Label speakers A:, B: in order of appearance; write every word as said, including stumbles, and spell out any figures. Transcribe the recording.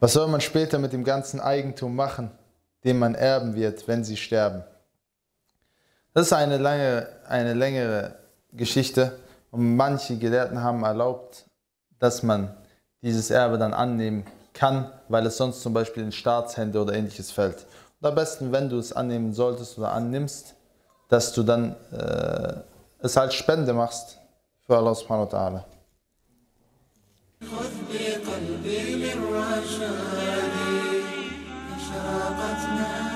A: Was soll man später mit dem ganzen Eigentum machen, den man erben wird, wenn sie sterben? Das ist eine lange, eine längere Geschichte und manche Gelehrten haben erlaubt, dass man dieses Erbe dann annehmen kann, weil es sonst zum Beispiel in Staatshände oder ähnliches fällt. Und am besten, wenn du es annehmen solltest oder annimmst, dass du dann äh, es als Spende machst für Allah subhanahu wa ta'ala.
B: خذ بقلبي للرشاد أشرقت